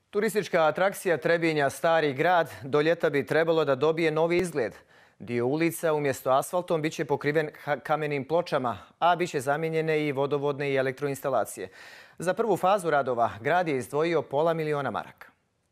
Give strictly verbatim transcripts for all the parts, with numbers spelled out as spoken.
Turistička atrakcija Trebinja Stari grad do ljeta bi trebalo da dobije novi izgled. Dio ulica umjesto asfaltom biće pokriven kamenim pločama, a biće zamijenjene i vodovodne i elektroinstalacije. Za prvu fazu radova grad je izdvojio pola miliona maraka.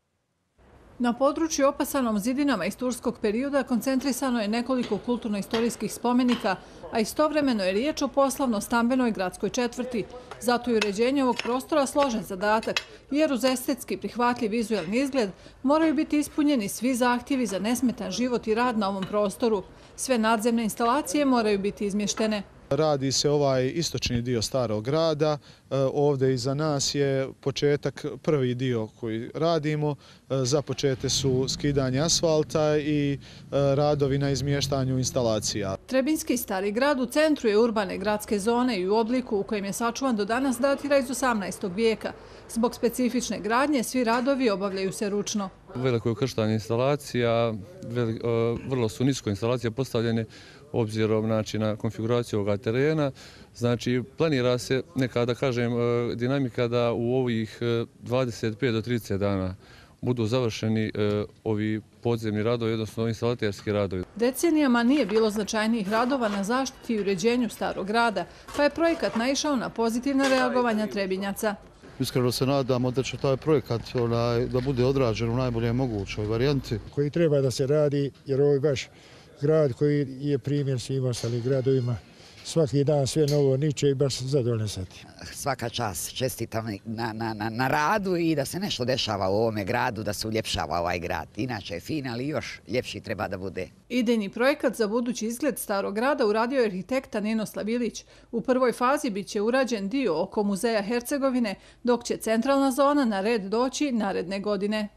Na području opasanom zidinama iz turskog perioda koncentrisano je nekoliko kulturno-istorijskih spomenika, a istovremeno je riječ o poslovno-stambenoj gradskoj četvrti. Zato je uređenje ovog prostora složen zadatak, jer uz estetski prihvatljiv vizualni izgled moraju biti ispunjeni svi zahtjevi za nesmetan život i rad na ovom prostoru. Sve nadzemne instalacije moraju biti izmještene. Radi se ovaj istočni dio starog grada. Ovdje iza nas je početak, prvi dio koji radimo. Započete su skidanje asfalta i radovi na izmještanju instalacija. Trebinjski Stari grad u centru je urbane gradske zone i u obliku u kojem je sačuvan do danas datira iz osamnaestog vijeka. Zbog specifične gradnje svi radovi obavljaju se ručno. Veliko je ukrštanje instalacija, vrlo su nisko instalacije postavljene obzirom znači, na konfiguraciju ovoga terena. Znači, planira se neka, da kažem, dinamika da u ovih dvadeset pet do trideset dana budu završeni ovi podzemni radovi, odnosno instalaterski radovi. Decenijama nije bilo značajnijih radova na zaštiti i uređenju starog grada, pa je projekat naišao na pozitivna reagovanja Trebinjaca. Iskreno se nadamo da će taj projekat da bude odrađen u najbolje mogućoj varijanti. Koji treba da se radi, jer ovo je baš grad koji je primjer svim ostalim gradovima. Svaki dan sve novo niče i baš zadovoljno sam tim. Svaka čast, čestitam na, na, na, na radu i da se nešto dešava u ovome gradu, da se uljepšava ovaj grad. Inače je fin, ali još ljepši treba da bude. Idejni projekat za budući izgled starog grada uradio je arhitekta Ninoslav Ilić. U prvoj fazi biće urađen dio oko muzeja Hercegovine, dok će centralna zona na red doći naredne godine.